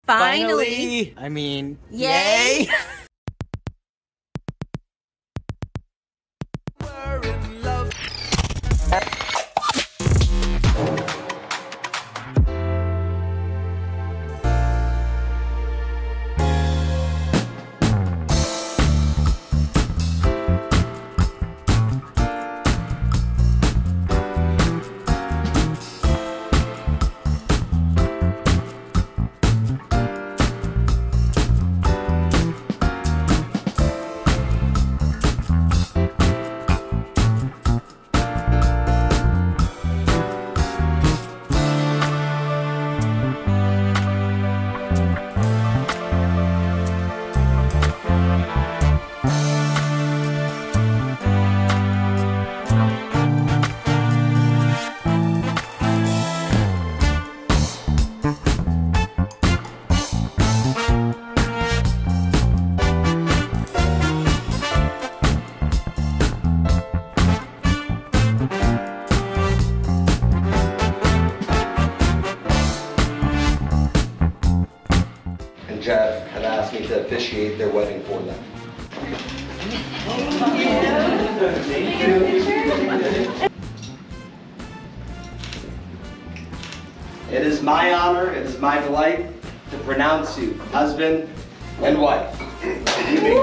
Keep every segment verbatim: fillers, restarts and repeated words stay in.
Finally. I mean, Yay. yay. Jeff had asked me to officiate their wedding for them. It is my honor, it is my delight to pronounce you husband and wife. You may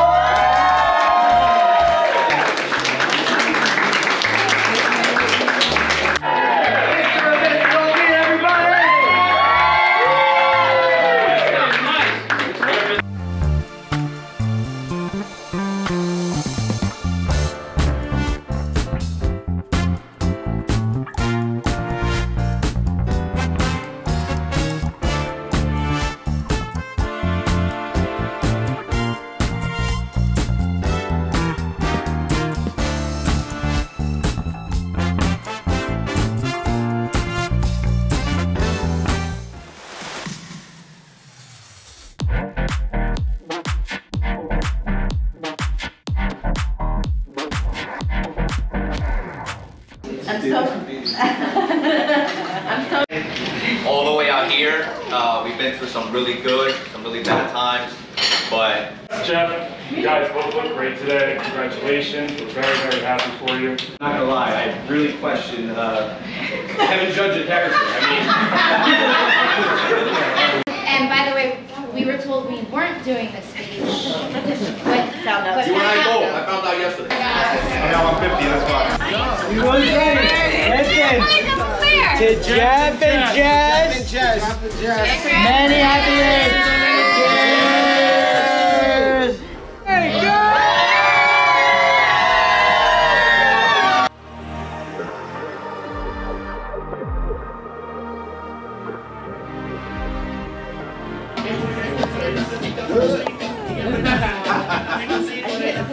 I'm so, I'm so. All the way out here, uh, we've been through some really good, some really bad times, but... Jeff, you guys both look great today. Congratulations. We're very, very happy for you. Not gonna lie, I really question uh, Kevin Judge and Harrison. I mean... And by the way, we were told we weren't doing the speech. But found out. You and I both. I found out yesterday. I know I'm fifty, that's why. You want to say, listen, to Jeff and Jess, many happy days. Cheers. There you go. Good.